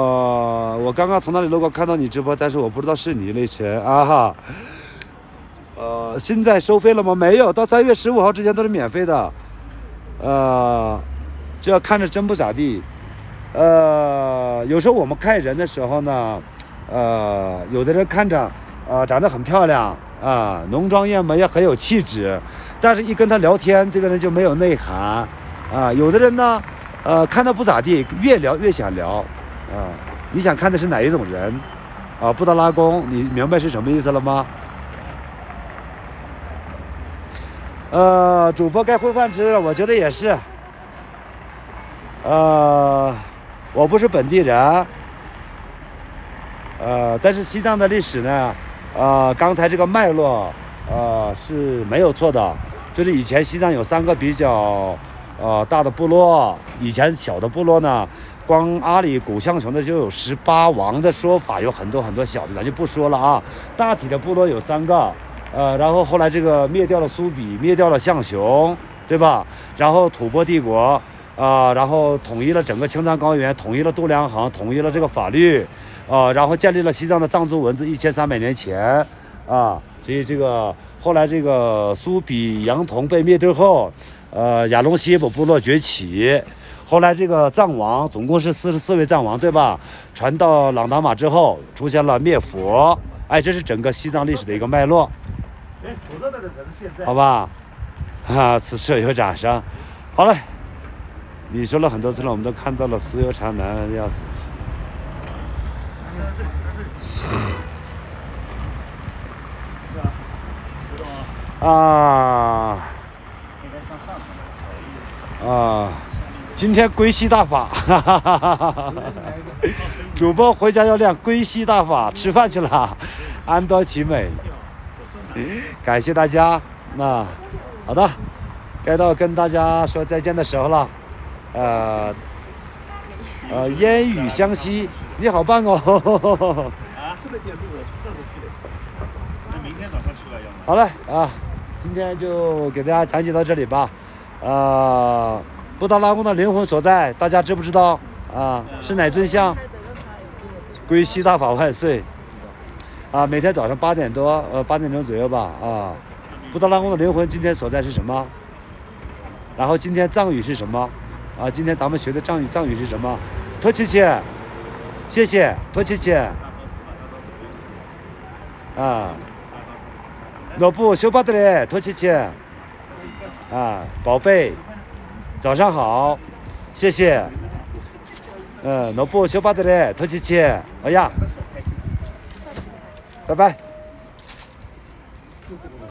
呃，我刚刚从那里路过看到你直播，但是我不知道是你，累晨啊哈。 呃，现在收费了吗？没有，到三月十五号之前都是免费的。呃，这要看着真不咋地。呃，有时候我们看人的时候呢，呃，有的人看着呃长得很漂亮啊、呃，浓妆艳抹也很有气质，但是一跟他聊天，这个人就没有内涵啊、呃。有的人呢，呃，看他不咋地，越聊越想聊啊、呃。你想看的是哪一种人啊？布达拉宫，你明白是什么意思了吗？呃，主播该混饭吃了，我觉得也是。呃，我不是本地人，呃，但是西藏的历史呢，呃，刚才这个脉络，呃，是没有错的。就是以前西藏有三个比较，呃，大的部落，以前小的部落呢，光阿里古象雄的就有十八王的说法，有很多很多小的，咱就不说了啊。大体的部落有三个。呃，然后后来这个灭掉了苏比，灭掉了象雄，对吧？然后吐蕃帝国，啊、呃，然后统一了整个青藏高原，统一了度量衡，统一了这个法律，啊、呃，然后建立了西藏的藏族文字一千三百年前，啊，所以这个后来这个苏比、杨童被灭之后，呃，亚龙西卜部落崛起，后来这个藏王总共是四十四位藏王，对吧？传到朗达玛之后，出现了灭佛，哎，这是整个西藏历史的一个脉络。好吧，啊，此处有掌声。好了，你说了很多次了，我们都看到了，私有产难要死。啊啊！今天归西大法，哈哈哈哈哈！主播回家要练归西大法，吃饭去了，安多其美。感谢大家，那好的，该到跟大家说再见的时候了。呃呃，烟雨相惜，你好棒哦！ 啊，这个点路我是上次去的，那明天早上去了要吗？ 好了啊，今天就给大家讲解到这里吧。呃，布达拉宫的灵魂所在，大家知不知道啊？是哪尊像？归西大法万岁！啊，每天早上八点多，呃，八点钟左右吧，啊，布达拉宫的灵魂今天所在是什么？然后今天藏语是什么？啊，今天咱们学的藏语，藏语是什么？托切切，谢谢，托切切。啊，诺布修巴德嘞，托切切。啊，宝贝，早上好，谢谢。嗯，诺布修巴德嘞，托切切。哎呀。拜拜。